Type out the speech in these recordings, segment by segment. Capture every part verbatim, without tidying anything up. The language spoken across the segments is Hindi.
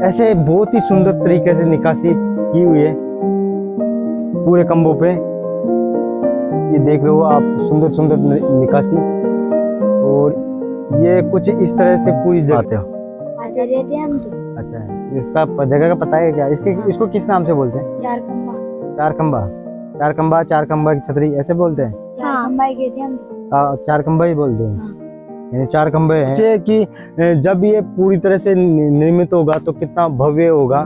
ऐसे बहुत ही सुंदर तरीके से निकासी की हुई है पूरे खंभों पे। ये देख रहे हो आप, सुंदर सुंदर निकासी। और ये कुछ इस तरह से पूरी जगह आते हो आते रहते हैं हम तो। अच्छा, इसका जगह का पता है क्या? इसके इसको किस नाम से बोलते हैं? चार खंबा। चार खंबा, चार खंबा, चार खंबा की छतरी ऐसे बोलते हैं? चार खंबा ही कहते हैं हम तो। हाँ, चार खंबा ही बोलते हैं। हाँ। यानी चार खंबे हैं कि जब ये पूरी तरह से निर्मित होगा तो कितना भव्य होगा।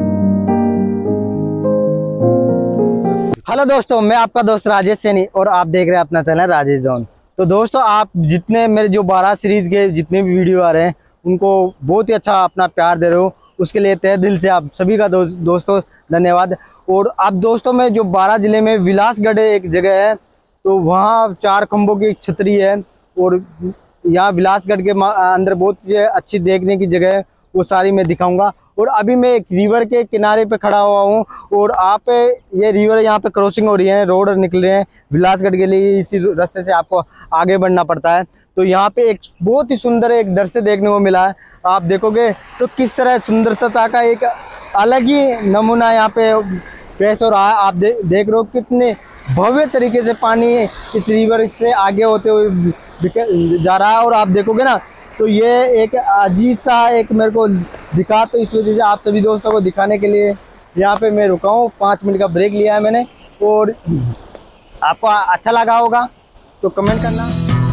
हेलो दोस्तों, मैं आपका दोस्त राजेश सैनी और आप देख रहे हैं अपना चैनल राजेश जोन। तो दोस्तों, आप जितने मेरे जो बारह सीरीज के जितने भी वीडियो आ रहे हैं उनको बहुत ही अच्छा अपना प्यार दे रहे हो, उसके लिए तहे दिल से आप सभी का दो, दोस्तों धन्यवाद। और अब दोस्तों, मैं जो बारह जिले में विलासगढ़ एक जगह है, तो वहाँ चार खंभों की एक छतरी है और यहाँ विलासगढ़ के अंदर बहुत अच्छी देखने की जगह है, वो सारी मैं दिखाऊंगा। और अभी मैं एक रिवर के किनारे पे खड़ा हुआ हूँ और आप ये रिवर यहाँ पे क्रॉसिंग हो रही है, रोड निकल रहे हैं विलासगढ़ के लिए। इसी रास्ते से आपको आगे बढ़ना पड़ता है। तो यहाँ पे एक बहुत ही सुंदर एक दृश्य देखने को मिला है। आप देखोगे तो किस तरह सुंदरता का एक अलग ही नमूना यहाँ पे पेश हो रहा है। आप दे, देख रहे हो कितने भव्य तरीके से पानी इस रिवर से आगे होते हुए जा रहा है। और आप देखोगे ना तो ये एक अजीब सा एक मेरे को दिखा, तो इस वजह से आप सभी दोस्तों को दिखाने के लिए यहाँ पे मैं रुका हूँ। पाँच मिनट का ब्रेक लिया है मैंने। और आपको अच्छा लगा होगा तो कमेंट करना।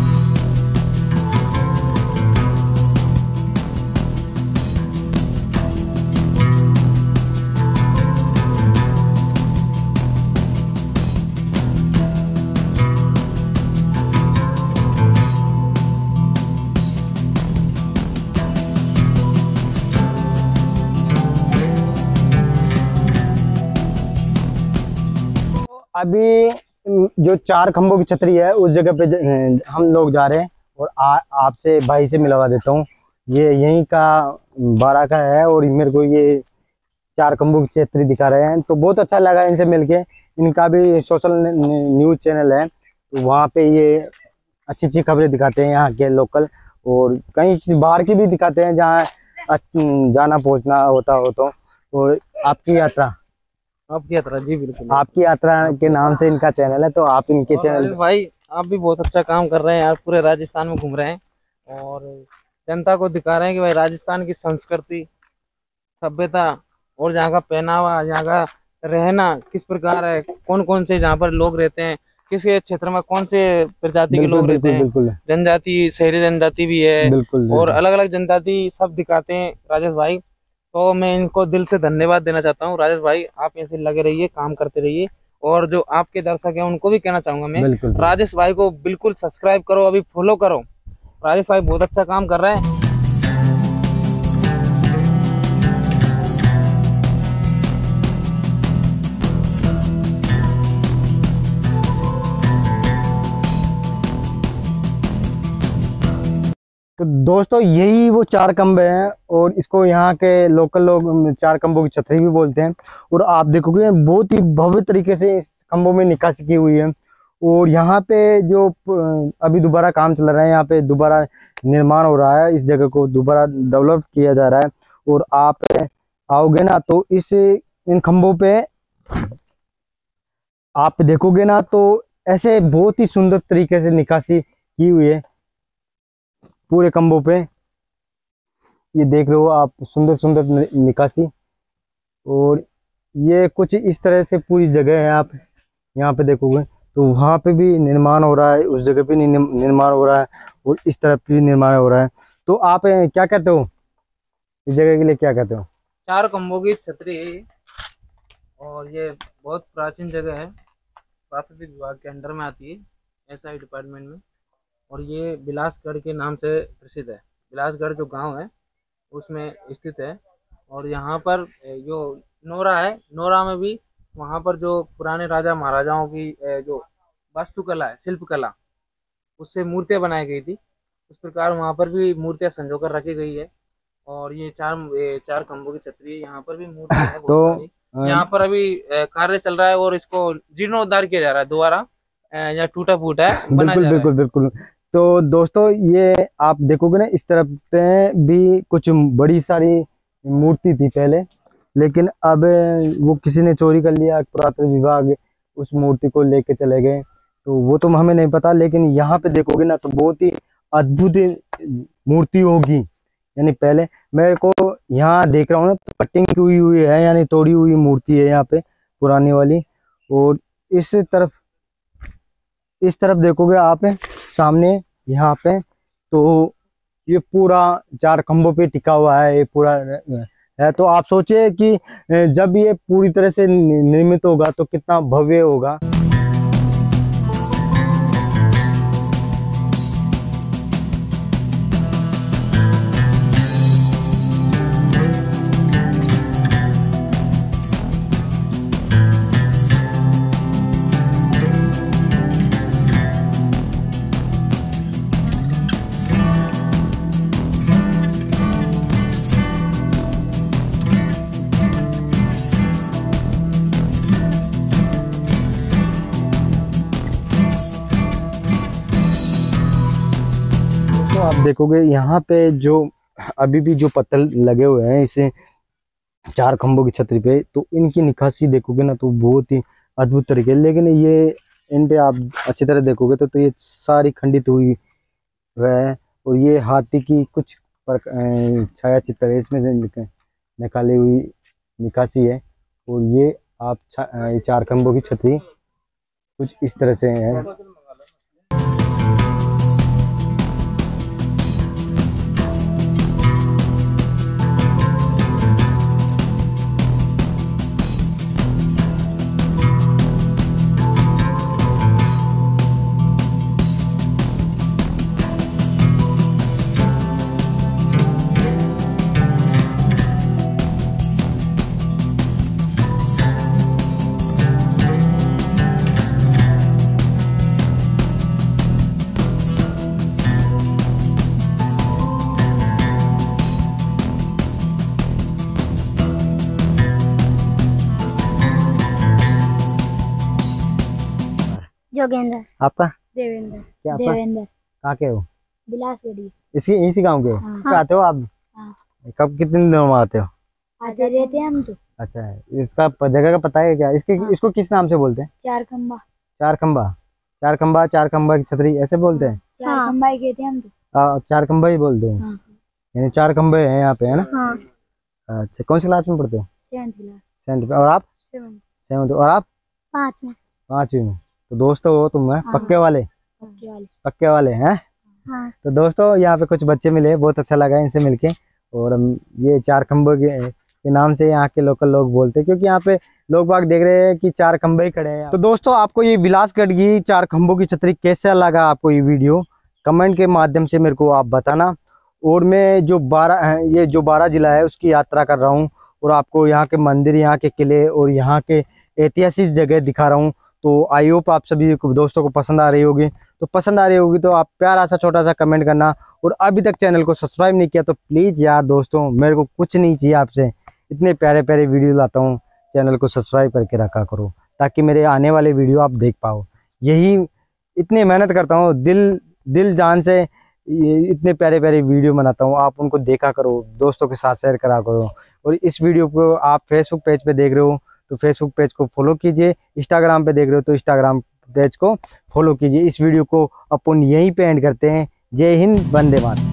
अभी जो चार खंभों की छतरी है उस जगह पे हम लोग जा रहे हैं और आपसे भाई से मिलवा देता हूँ। ये यहीं का बारह का है और मेरे को ये चार खंभों की छतरी दिखा रहे हैं, तो बहुत अच्छा लगा इनसे मिलके। इनका भी सोशल न्यूज़ चैनल है, तो वहाँ पे ये अच्छी अच्छी खबरें दिखाते हैं यहाँ के लोकल, और कहीं बाहर की भी दिखाते हैं जहाँ जाना पहुँचना होता हो तो। और आपकी यात्रा आपकी यात्रा जी बिल्कुल, आपकी यात्रा के नाम से इनका चैनल है, तो आप इनके चैनल भाई आप भी बहुत अच्छा काम कर रहे हैं यार। पूरे राजस्थान में घूम रहे हैं और जनता को दिखा रहे हैं कि भाई राजस्थान की संस्कृति, सभ्यता और यहाँ का पहनावा, यहाँ का रहना किस प्रकार है, कौन कौन से जहाँ पर लोग रहते हैं, किस क्षेत्र में कौन से प्रजाति के लोग रहते हैं, जनजाति, शहरी जनजाति भी है और अलग अलग जनजाति सब दिखाते हैं राजेश भाई। तो मैं इनको दिल से धन्यवाद देना चाहता हूँ। राजेश भाई आप ऐसे लगे रहिए, काम करते रहिए। और जो आपके दर्शक हैं उनको भी कहना चाहूंगा मैं, राजेश भाई को बिल्कुल सब्सक्राइब करो, अभी फॉलो करो। राजेश भाई बहुत अच्छा काम कर रहे हैं। तो दोस्तों, यही वो चार खंभे हैं और इसको यहाँ के लोकल लोग चार खंभों की छतरी भी बोलते हैं। और आप देखोगे बहुत ही भव्य तरीके से इस खंभों में निकासी की हुई है। और यहाँ पे जो अभी दोबारा काम चल रहा है, यहाँ पे दोबारा निर्माण हो रहा है, इस जगह को दोबारा डेवलप किया जा रहा है। और आप आओगे ना तो इस इन खंभों पे आप देखोगे ना तो ऐसे बहुत ही सुंदर तरीके से निकासी की हुई है पूरे खंभों पे। ये देख रहे हो आप, सुंदर सुंदर निकासी। और ये कुछ इस तरह से पूरी जगह है। आप यहाँ पे देखोगे तो वहाँ पे भी निर्माण हो रहा है, उस जगह पे निर्माण हो रहा है और इस तरफ भी निर्माण हो रहा है। तो आप क्या कहते हो इस जगह के लिए, क्या कहते हो? चार खंभों की छतरी और ये बहुत प्राचीन जगह है, प्राकृतिक विभाग के अंडर में आती है, एसआई डिपार्टमेंट में। और ये विलासगढ़ के नाम से प्रसिद्ध है। विलासगढ़ जो गांव है उसमें स्थित है। और यहाँ पर जो नोरा है, नोरा में भी वहाँ पर जो पुराने राजा महाराजाओं की जो वास्तुकला है, शिल्पकला, उससे मूर्तियाँ बनाई गई थी। उस प्रकार वहाँ पर भी मूर्तियाँ संजो कर रखी गई है। और ये चार ये चार खंभों की छतरी है, यहाँ पर भी मूर्ति है बहुत तो सारी। यहाँ पर अभी कार्य चल रहा है और इसको जीर्णोद्धार किया जा रहा है, दोबारा या टूटा फूटा है बना बिल्कुल जा रहा है। बिल्कुल बिल्कुल। तो दोस्तों, ये आप देखोगे ना इस तरफ पे भी कुछ बड़ी सारी मूर्ति थी पहले, लेकिन अब वो किसी ने चोरी कर लिया, पुरातत्व विभाग उस मूर्ति को लेके चले गए, तो वो तो हमें नहीं पता। लेकिन यहाँ पे देखोगे ना तो बहुत ही अद्भुत मूर्ति होगी। यानी पहले मेरे को यहाँ देख रहा हूँ ना तो कटिंग हुई हुई है, यानी तोड़ी हुई मूर्ति है यहाँ पे पुरानी वाली। और इस तरफ इस तरफ देखोगे आप सामने यहाँ पे, तो ये पूरा चार खंभों पे टिका हुआ है, ये पूरा है। तो आप सोचिए कि जब ये पूरी तरह से निर्मित होगा तो कितना भव्य होगा। तो आप देखोगे यहाँ पे जो अभी भी जो पत्थर लगे हुए हैं इसे चार खंभों की छतरी पे, तो इनकी निकासी देखोगे ना तो बहुत ही अद्भुत तरीके। लेकिन ये इन पे आप अच्छी तरह देखोगे तो, तो ये सारी खंडित हुई है। और ये हाथी की कुछ छाया चित्र है इसमें निकाली हुई निकासी है। और ये आप चार खंभों की छतरी कुछ इस तरह से है। जोगेंद्र। आपका देवेंद्र। क्या आपका? देवेंद्र। कहाँ के हो? बिलासपुरी। इसी इसी गांव के हो? हाँ। कब आते हो आप? हाँ। कब कितने दिनों में आते हो? आते रहते हैं हम तो। अच्छा, इसका प- जगह का पता है क्या? इसके हाँ। इसको किस नाम से बोलते हैं? चार खंबा। चार खंबा चार खंबा चार खंबा की छतरी ऐसे बोलते हैं? चार हाँ। खंबा ही कहते हैं हम तो। आ, चार खंबा ही बोलते हैं। हाँ। यानी चार खंबे हैं यहाँ पे, है ना? हाँ। अच्छा, कौन सी क्लास में पढ़ते हो? Seventh class. सेवंथ। और आप? सेवंथ। सेवंथ। और आप? पाँच में। पांचवी में। तो दोस्तों हो तुम, है हाँ। पक्के वाले? पक्के वाले। पक्के वाले हैं। हाँ। तो दोस्तों यहाँ पे कुछ बच्चे मिले, बहुत अच्छा लगा इनसे मिलके। और हम ये चार खंभों के, के नाम से यहाँ के लोकल लोग बोलते हैं, क्योंकि यहाँ पे लोग बाग देख रहे हैं कि चार खंभे ही खड़े हैं। तो दोस्तों आपको ये बिलासगढ़ की चार खंभों की छतरी कैसा लगा आपको ये वीडियो, कमेंट के माध्यम से मेरे को आप बताना। और मैं जो बारह ये जो बारह जिला है उसकी यात्रा कर रहा हूँ, और आपको यहाँ के मंदिर, यहाँ के किले और यहाँ के ऐतिहासिक जगह दिखा रहा हूँ। तो आई होप आप सभी दोस्तों को पसंद आ रही होगी। तो पसंद आ रही होगी तो आप प्यारा सा छोटा सा कमेंट करना। और अभी तक चैनल को सब्सक्राइब नहीं किया तो प्लीज़ यार दोस्तों, मेरे को कुछ नहीं चाहिए आपसे, इतने प्यारे प्यारे वीडियो लाता हूँ, चैनल को सब्सक्राइब करके रखा करो ताकि मेरे आने वाले वीडियो आप देख पाओ। यही इतनी मेहनत करता हूँ, दिल दिल जान से ये इतने प्यारे प्यारे वीडियो बनाता हूँ, आप उनको देखा करो, दोस्तों के साथ शेयर करा करो। और इस वीडियो को आप फेसबुक पेज पे देख रहे हो तो फेसबुक पेज को फॉलो कीजिए, इंस्टाग्राम पे देख रहे हो तो इंस्टाग्राम पेज को फॉलो कीजिए। इस वीडियो को अपन यहीं पे एंड करते हैं। जय हिंद, वंदे मातरम।